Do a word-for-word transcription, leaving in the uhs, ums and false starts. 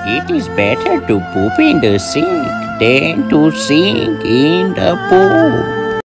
It is better to poop in the sink than to sink in the pool.